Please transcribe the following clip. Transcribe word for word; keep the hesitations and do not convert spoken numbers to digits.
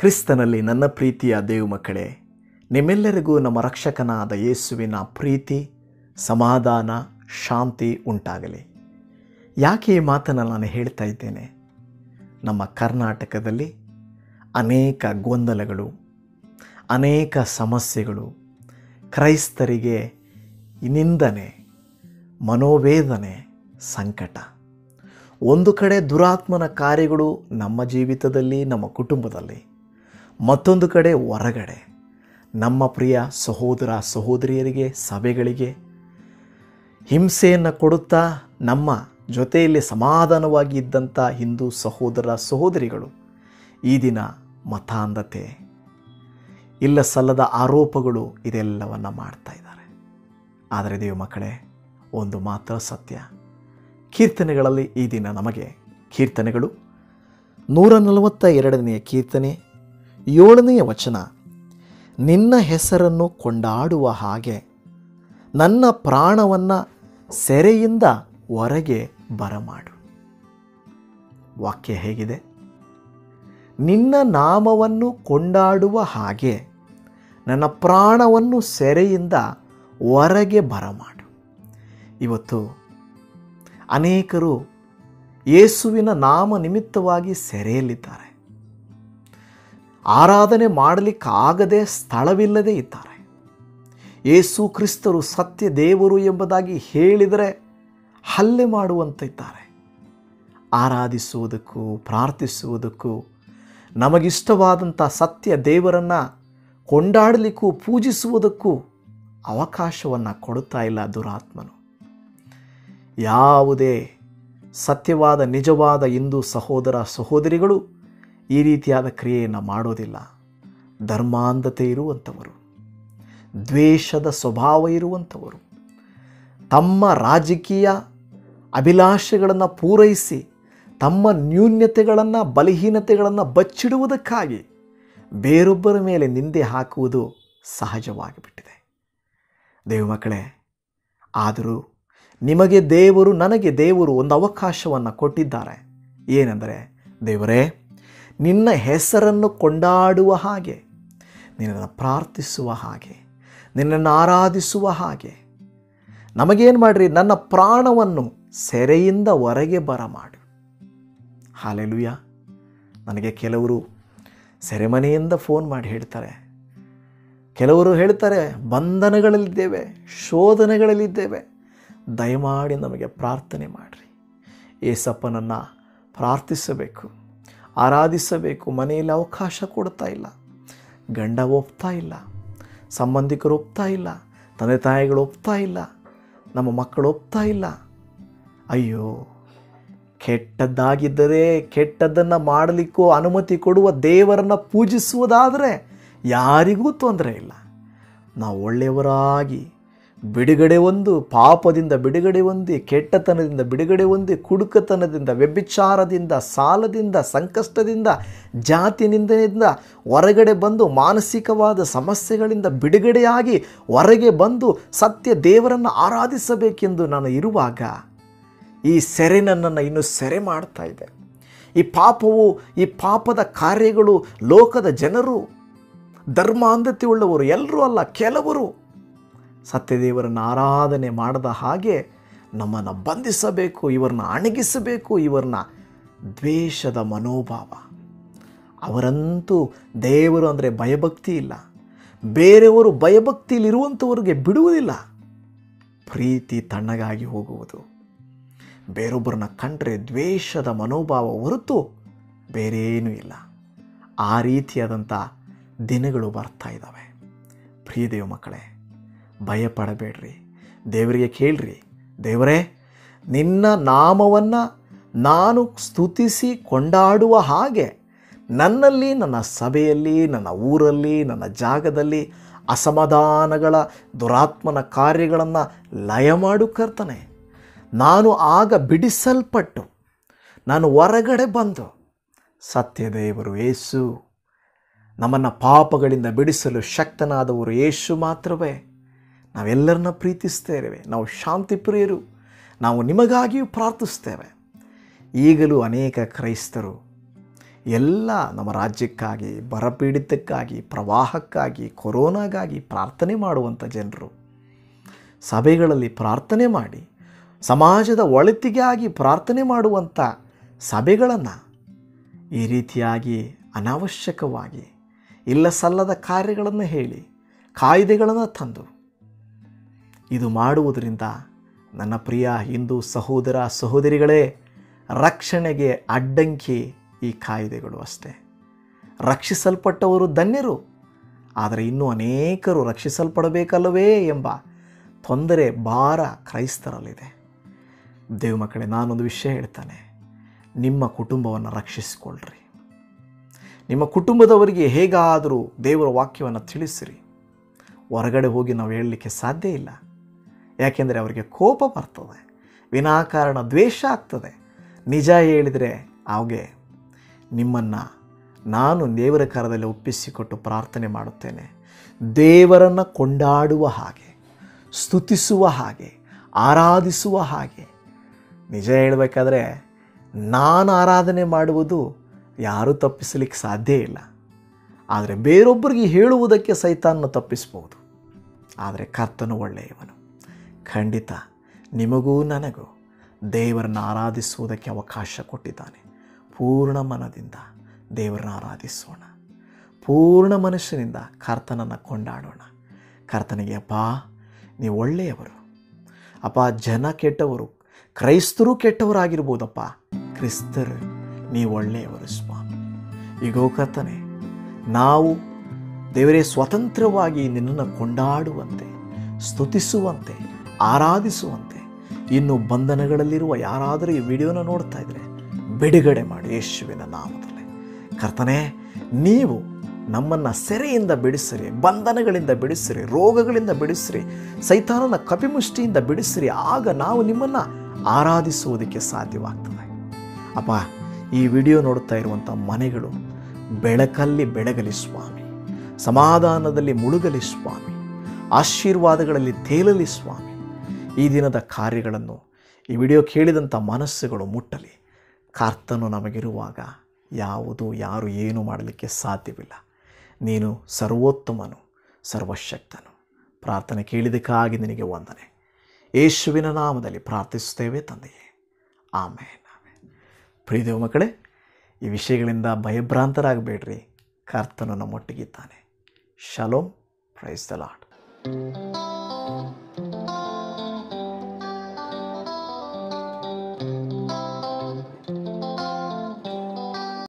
ಕ್ರಿಸ್ತನಲ್ಲಿ ನನ್ನ ಪ್ರೀತಿಯ ದೇವ ಮಕ್ಕಳೇ, ನಿಮ್ಮೆಲ್ಲರಿಗೂ ನಮ್ಮ ರಕ್ಷಕನಾದ ಯೇಸುವಿನ ಪ್ರೀತಿ, ಸಮಾಧಾನ, ಶಾಂತಿ ಉಂಟಾಗಲಿ. ಯಾಕೆ ಈ ಮಾತನ್ನು ನಾನು ಹೇಳ್ತಾ ಇದ್ದೇನೆ? ನಮ್ಮ ಕರ್ನಾಟಕದಲ್ಲಿ ಅನೇಕ ಗೊಂದಲಗಳು, ಅನೇಕ ಸಮಸ್ಯೆಗಳು, ಕ್ರೈಸ್ತರಿಗೆ ನಿಂದನೆ, ಮನೋವೇದನೆ, ಸಂಕಟ. ಒಂದು ಕಡೆ ದುರಾತ್ಮನ ಕಾರ್ಯಗಳು ನಮ್ಮ ಜೀವಿತದಲ್ಲಿ, ನಮ್ಮ ಕುಟುಂಬದಲ್ಲಿ, ಮತ್ತೊಂದು ಕಡೆ ಹೊರಗಡೆ ನಮ್ಮ ಪ್ರಿಯ ಸಹೋದರ ಸಹೋದರಿಯರಿಗೆ, ಸಭೆಗಳಿಗೆ ಹಿಂಸೆಯನ್ನು ಕೊಡುತ್ತಾ ನಮ್ಮ ಜೊತೆಯಲ್ಲಿ ಸಮಾಧಾನವಾಗಿ ಇದ್ದಂಥ ಹಿಂದೂ ಸಹೋದರ ಸಹೋದರಿಗಳು ಈ ದಿನ ಮತಾಂಧತೆ, ಇಲ್ಲ ಸಲ್ಲದ ಆರೋಪಗಳು ಇದೆಲ್ಲವನ್ನು ಮಾಡ್ತಾ ಇದ್ದಾರೆ. ಆದರೆ ದೇವ ಮಕ್ಕಳೇ, ಒಂದು ಮಾತ್ರ ಸತ್ಯ. ಕೀರ್ತನೆಗಳಲ್ಲಿ ಈ ದಿನ ನಮಗೆ ಕೀರ್ತನೆಗಳು ನೂರ ನಲವತ್ತ ಎರಡನೆಯ ಕೀರ್ತನೆ ಏಳನೆಯ ವಚನ, ನಿನ್ನ ಹೆಸರನ್ನು ಕೊಂಡಾಡುವ ಹಾಗೆ ನನ್ನ ಪ್ರಾಣವನ್ನು ಸೆರೆಯಿಂದ ಹೊರಗೆ ಬರಮಾಡು. ವಾಕ್ಯ ಹೇಗಿದೆ? ನಿನ್ನ ನಾಮವನ್ನು ಕೊಂಡಾಡುವ ಹಾಗೆ ನನ್ನ ಪ್ರಾಣವನ್ನು ಸೆರೆಯಿಂದ ಹೊರಗೆ ಬರಮಾಡು. ಇವತ್ತು ಅನೇಕರು ಯೇಸುವಿನ ನಾಮ ನಿಮಿತ್ತವಾಗಿ ಸೆರೆಯಲ್ಲಿದ್ದಾರೆ. ಆರಾಧನೆ ಮಾಡಲಿಕ್ಕಾಗದೆ ಸ್ಥಳವಿಲ್ಲದೆ ಇದ್ದಾರೆ. ಯೇಸು ಕ್ರಿಸ್ತರು ಸತ್ಯ ದೇವರು ಎಂಬುದಾಗಿ ಹೇಳಿದರೆ ಹಲ್ಲೆ ಮಾಡುವಂತಿದ್ದಾರೆ. ಆರಾಧಿಸುವುದಕ್ಕೂ ಪ್ರಾರ್ಥಿಸುವುದಕ್ಕೂ ನಮಗಿಷ್ಟವಾದಂಥ ಸತ್ಯ ದೇವರನ್ನು ಕೊಂಡಾಡಲಿಕ್ಕೂ ಪೂಜಿಸುವುದಕ್ಕೂ ಅವಕಾಶವನ್ನು ಕೊಡುತ್ತಾ ಇಲ್ಲ ದುರಾತ್ಮನು. ಯಾವುದೇ ಸತ್ಯವಾದ ನಿಜವಾದ ಹಿಂದೂ ಸಹೋದರ ಸಹೋದರಿಗಳು ಈ ರೀತಿಯಾದ ಕ್ರಿಯೆಯನ್ನು ಮಾಡೋದಿಲ್ಲ. ಧರ್ಮಾಂಧತೆ ಇರುವಂಥವರು, ದ್ವೇಷದ ಸ್ವಭಾವ ಇರುವಂಥವರು, ತಮ್ಮ ರಾಜಕೀಯ ಅಭಿಲಾಷೆಗಳನ್ನು ಪೂರೈಸಿ ತಮ್ಮ ನ್ಯೂನ್ಯತೆಗಳನ್ನು, ಬಲಹೀನತೆಗಳನ್ನು ಬಚ್ಚಿಡುವುದಕ್ಕಾಗಿ ಬೇರೊಬ್ಬರ ಮೇಲೆ ನಿಂದೆ ಹಾಕುವುದು ಸಹಜವಾಗಿಬಿಟ್ಟಿದೆ. ದೇವ ಮಕ್ಕಳೇ, ಆದರೂ ನಿಮಗೆ ದೇವರು, ನನಗೆ ದೇವರು ಒಂದು ಅವಕಾಶವನ್ನು ಕೊಟ್ಟಿದ್ದಾರೆ. ಏನೆಂದರೆ, ದೇವರೇ, ನಿನ್ನ ಹೆಸರನ್ನು ಕೊಂಡಾಡುವ ಹಾಗೆ, ನಿನ್ನನ್ನು ಪ್ರಾರ್ಥಿಸುವ ಹಾಗೆ, ನಿನ್ನನ್ನು ಆರಾಧಿಸುವ ಹಾಗೆ ನಮಗೇನು ಮಾಡಿರಿ, ನನ್ನ ಪ್ರಾಣವನ್ನು ಸೆರೆಯಿಂದ ಹೊರಗೆ ಬರಮಾಡು. ಹಾಲೆಲೂಯಾ. ನನಗೆ ಕೆಲವರು ಸೆರೆಮನೆಯಿಂದ ಫೋನ್ ಮಾಡಿ ಹೇಳ್ತಾರೆ, ಕೆಲವರು ಹೇಳ್ತಾರೆ, ಬಂಧನಗಳಲ್ಲಿದ್ದೇವೆ, ಶೋಧನೆಗಳಲ್ಲಿದ್ದೇವೆ, ದಯಮಾಡಿ ನಮಗೆ ಪ್ರಾರ್ಥನೆ ಮಾಡಿರಿ. ಏಸಪ್ಪನನ್ನು ಪ್ರಾರ್ಥಿಸಬೇಕು, ಆರಾಧಿಸಬೇಕು. ಮನೆಯಲ್ಲಿ ಅವಕಾಶ ಕೊಡ್ತಾ ಇಲ್ಲ, ಗಂಡ ಒಪ್ತಾ ಇಲ್ಲ, ಸಂಬಂಧಿಕರು ಒಪ್ತಾ ಇಲ್ಲ, ತಂದೆ ತಾಯಿಗಳು ಒಪ್ತಾ ಇಲ್ಲ, ನಮ್ಮ ಮಕ್ಕಳು ಒಪ್ತಾ ಇಲ್ಲ. ಅಯ್ಯೋ, ಕೆಟ್ಟದ್ದಾಗಿದ್ದರೆ ಕೆಟ್ಟದ್ದನ್ನು ಮಾಡಲಿಕ್ಕೂ ಅನುಮತಿ ಕೊಡುವ ದೇವರನ್ನು ಪೂಜಿಸುವುದಾದರೆ ಯಾರಿಗೂ ತೊಂದರೆ ಇಲ್ಲ. ನಾವು ಒಳ್ಳೆಯವರಾಗಿ ಬಿಡುಗಡೆ ಹೊಂದು, ಪಾಪದಿಂದ ಬಿಡುಗಡೆ ಹೊಂದಿ, ಕೆಟ್ಟತನದಿಂದ ಬಿಡುಗಡೆ ಹೊಂದಿ, ಕುಡುಕತನದಿಂದ, ವ್ಯಭಿಚಾರದಿಂದ, ಸಾಲದಿಂದ, ಸಂಕಷ್ಟದಿಂದ, ಜಾತಿ ನಿಂದೆಯಿಂದ ಹೊರಗಡೆ ಬಂದು, ಮಾನಸಿಕವಾದ ಸಮಸ್ಯೆಗಳಿಂದ ಬಿಡುಗಡೆಯಾಗಿ ಹೊರಗೆ ಬಂದು ಸತ್ಯ ದೇವರನ್ನು ಆರಾಧಿಸಬೇಕೆಂದು ನಾನು ಇರುವಾಗ ಈ ಸೆರೆ ನನ್ನನ್ನು ಇನ್ನೂ ಸೆರೆ ಮಾಡ್ತಾ ಇದೆ. ಈ ಪಾಪವು, ಈ ಪಾಪದ ಕಾರ್ಯಗಳು, ಲೋಕದ ಜನರು, ಧರ್ಮಾಂಧತೆ ಉಳ್ಳವರು ಎಲ್ಲರೂ ಅಲ್ಲ, ಕೆಲವರು ಸತ್ಯದೇವರನ್ನು ಆರಾಧನೆ ಮಾಡದ ಹಾಗೆ ನಮ್ಮನ್ನು ಬಂಧಿಸಬೇಕು, ಇವರನ್ನ ಅಣಗಿಸಬೇಕು. ಇವರನ್ನ ದ್ವೇಷದ ಮನೋಭಾವ. ಅವರಂತೂ ದೇವರು ಅಂದರೆ ಭಯಭಕ್ತಿ ಇಲ್ಲ. ಬೇರೆಯವರು ಭಯಭಕ್ತಿಯಲ್ಲಿರುವಂಥವ್ರಿಗೆ ಬಿಡುವುದಿಲ್ಲ. ಪ್ರೀತಿ ತಣ್ಣಗಾಗಿ ಹೋಗುವುದು, ಬೇರೊಬ್ಬರನ್ನ ಕಂಡ್ರೆ ದ್ವೇಷದ ಮನೋಭಾವ ಹೊರತು ಬೇರೇನೂ ಇಲ್ಲ. ಆ ರೀತಿಯಾದಂಥ ದಿನಗಳು ಬರ್ತಾ ಇದ್ದಾವೆ. ಪ್ರಿಯ ದೇವ ಮಕ್ಕಳೇ, ಭಯಪಡಬೇಡ್ರಿ, ದೇವರಿಗೆ ಕೇಳ್ರಿ, ದೇವರೇ, ನಿನ್ನ ನಾಮವನ್ನು ನಾನು ಸ್ತುತಿಸಿ ಕೊಂಡಾಡುವ ಹಾಗೆ ನನ್ನಲ್ಲಿ, ನನ್ನ ಸಭೆಯಲ್ಲಿ, ನನ್ನ ಊರಲ್ಲಿ, ನನ್ನ ಜಾಗದಲ್ಲಿ ಅಸಮಾಧಾನಗಳ, ದುರಾತ್ಮನ ಕಾರ್ಯಗಳನ್ನು ಲಯ ಮಾಡು ಕರ್ತನೆ. ನಾನು ಆಗ ಬಿಡಿಸಲ್ಪಟ್ಟು ನಾನು ಹೊರಗಡೆ ಬಂದು ಸತ್ಯದೇವರು ಯೇಸು, ನಮ್ಮನ್ನು ಪಾಪಗಳಿಂದ ಬಿಡಿಸಲು ಶಕ್ತನಾದವರು ಯೇಸು ಮಾತ್ರವೇ. ನಾವೆಲ್ಲರನ್ನ ಪ್ರೀತಿಸ್ತೇವೆ, ನಾವು ಶಾಂತಿ ಪ್ರಿಯರು, ನಾವು ನಿಮಗಾಗಿಯೂ ಪ್ರಾರ್ಥಿಸ್ತೇವೆ. ಈಗಲೂ ಅನೇಕ ಕ್ರೈಸ್ತರು ಎಲ್ಲ ನಮ್ಮ ರಾಜ್ಯಕ್ಕಾಗಿ, ಬರಪೀಡಿತಕ್ಕಾಗಿ, ಪ್ರವಾಹಕ್ಕಾಗಿ, ಕೊರೋನಾಗಾಗಿ ಪ್ರಾರ್ಥನೆ ಮಾಡುವಂಥ ಜನರು ಸಭೆಗಳಲ್ಲಿ ಪ್ರಾರ್ಥನೆ ಮಾಡಿ, ಸಮಾಜದ ಒಳಿತಿಗಾಗಿ ಪ್ರಾರ್ಥನೆ ಮಾಡುವಂಥ ಸಭೆಗಳನ್ನು ಈ ರೀತಿಯಾಗಿ ಅನಾವಶ್ಯಕವಾಗಿ ಇಲ್ಲ ಸಲ್ಲದ ಕಾರ್ಯಗಳನ್ನು ಹೇಳಿ ಕಾಯ್ದೆಗಳನ್ನು ತಂದು ಇದು ಮಾಡುವುದರಿಂದ ನನ್ನ ಪ್ರಿಯ ಹಿಂದೂ ಸಹೋದರ ಸಹೋದರಿಗಳೇ, ರಕ್ಷಣೆಗೆ ಅಡ್ಡಂಕಿ ಈ ಕಾಯ್ದೆಗಳು ಅಷ್ಟೇ. ರಕ್ಷಿಸಲ್ಪಟ್ಟವರು ಧನ್ಯರು, ಆದರೆ ಇನ್ನೂ ಅನೇಕರು ರಕ್ಷಿಸಲ್ಪಡಬೇಕಲ್ಲವೇ ಎಂಬ ತೊಂದರೆ ಭಾರ ಕ್ರೈಸ್ತರಲ್ಲಿದೆ. ದೇವ ಮಕ್ಕಳೇ, ನಾನೊಂದು ವಿಷಯ ಹೇಳ್ತಾನೆ, ನಿಮ್ಮ ಕುಟುಂಬವನ್ನು ರಕ್ಷಿಸಿಕೊಳ್ಳ್ರಿ. ನಿಮ್ಮ ಕುಟುಂಬದವರಿಗೆ ಹೇಗಾದರೂ ದೇವರ ವಾಕ್ಯವನ್ನು ತಿಳಿಸಿರಿ. ಹೊರಗಡೆ ಹೋಗಿ ನಾವು ಹೇಳಲಿಕ್ಕೆ ಸಾಧ್ಯ ಇಲ್ಲ, ಯಾಕೆಂದರೆ ಅವರಿಗೆ ಕೋಪ ಬರ್ತದೆ, ವಿನಾಕಾರಣ ದ್ವೇಷ ಆಗ್ತದೆ. ನಿಜ ಹೇಳಿದರೆ ಹಾಗೆ ನಿಮ್ಮನ್ನು ನಾನು ದೇವರ ಕರದಲ್ಲಿ ಒಪ್ಪಿಸಿಕೊಟ್ಟು ಪ್ರಾರ್ಥನೆ ಮಾಡುತ್ತೇನೆ. ದೇವರನ್ನು ಕೊಂಡಾಡುವ ಹಾಗೆ, ಸ್ತುತಿಸುವ ಹಾಗೆ, ಆರಾಧಿಸುವ ಹಾಗೆ. ನಿಜ ಹೇಳಬೇಕಾದ್ರೆ ನಾನು ಆರಾಧನೆ ಮಾಡುವುದು ಯಾರೂ ತಪ್ಪಿಸಲಿಕ್ಕೆ ಸಾಧ್ಯ ಇಲ್ಲ. ಆದರೆ ಬೇರೊಬ್ಬರಿಗೆ ಹೇಳುವುದಕ್ಕೆ ಸೈತಾನನ್ನು ತಪ್ಪಿಸ್ಬೋದು. ಆದರೆ ಕರ್ತನು ಒಳ್ಳೆಯವನು. ಖಂಡಿತ ನಿಮಗೂ ನನಗೂ ದೇವರನ್ನು ಆರಾಧಿಸುವುದಕ್ಕೆ ಅವಕಾಶ ಕೊಟ್ಟಿದ್ದಾನೆ. ಪೂರ್ಣ ಮನದಿಂದ ದೇವರನ್ನು ಆರಾಧಿಸೋಣ. ಪೂರ್ಣ ಮನಸ್ಸಿನಿಂದ ಕರ್ತನನ್ನು ಕೊಂಡಾಡೋಣ. ಕರ್ತನಿಗೆ, ಅಪ್ಪ ನೀವು ಒಳ್ಳೆಯವರು, ಅಪ್ಪ ಜನ ಕೆಟ್ಟವರು, ಕ್ರೈಸ್ತರು ಕೆಟ್ಟವರಾಗಿರ್ಬೋದಪ್ಪ, ಕ್ರಿಸ್ತರು ನೀವು ಒಳ್ಳೆಯವರು ಸ್ವಾಮಿ. ಈಗೋ ಕರ್ತನೆ, ನಾವು ದೇವರೇ ಸ್ವತಂತ್ರವಾಗಿ ನಿನ್ನನ್ನು ಕೊಂಡಾಡುವಂತೆ, ಸ್ತುತಿಸುವಂತೆ, ಆರಾಧಿಸುವಂತೆ ಇನ್ನು ಬಂಧನಗಳಲ್ಲಿರುವ ಯಾರಾದರೂ ಈ ವಿಡಿಯೋನ ನೋಡ್ತಾ ಇದ್ದರೆ ಬಿಡುಗಡೆ ಮಾಡಿ ಯೇಸುವಿನ ನಾಮದಲ್ಲಿ. ಕರ್ತನೇ, ನೀವು ನಮ್ಮನ್ನು ಸೆರೆಯಿಂದ ಬಿಡಿಸಿರಿ, ಬಂಧನಗಳಿಂದ ಬಿಡಿಸಿರಿ, ರೋಗಗಳಿಂದ ಬಿಡಿಸಿರಿ, ಸೈತಾನನ ಕಪಿಮುಷ್ಟಿಯಿಂದ ಬಿಡಿಸಿರಿ. ಆಗ ನಾವು ನಿಮ್ಮನ್ನು ಆರಾಧಿಸುವುದಕ್ಕೆ ಸಾಧ್ಯವಾಗ್ತದೆ. ಅಪ್ಪ, ಈ ವಿಡಿಯೋ ನೋಡ್ತಾ ಇರುವಂಥ ಮನೆಗಳು ಬೆಳಕಲ್ಲಿ ಬೆಳಗಲಿ ಸ್ವಾಮಿ, ಸಮಾಧಾನದಲ್ಲಿ ಮುಳುಗಲಿ ಸ್ವಾಮಿ, ಆಶೀರ್ವಾದಗಳಲ್ಲಿ ತೇಲಲಿ ಸ್ವಾಮಿ. ಈ ದಿನದ ಕಾರ್ಯಗಳನ್ನು ಈ ವಿಡಿಯೋ ಕೇಳಿದಂಥ ಮನಸ್ಸುಗಳು ಮುಟ್ಟಲಿ. ಕರ್ತನು ನಮಗಿರುವಾಗ ಯಾವುದು ಯಾರು ಏನು ಮಾಡಲಿಕ್ಕೆ ಸಾಧ್ಯವಿಲ್ಲ. ನೀನು ಸರ್ವೋತ್ತಮನು, ಸರ್ವಶಕ್ತನು. ಪ್ರಾರ್ಥನೆ ಕೇಳಿದಕ್ಕಾಗಿ ನಿನಗೆ ವಂದನೆ. ಯೇಸುವಿನ ನಾಮದಲ್ಲಿ ಪ್ರಾರ್ಥಿಸುತ್ತೇವೆ ತಂದೆಯೇ, ಆಮೇನ್. ಪ್ರಿಯ ಮಕ್ಕಳೇ, ಈ ವಿಷಯಗಳಿಂದ ಭಯಭ್ರಾಂತರಾಗಬೇಡ್ರಿ. ಕರ್ತನು ನಮ್ಮೊಟ್ಟಿಗಿದ್ದಾನೆ. ಶಲೋಮ್. Praise the lord.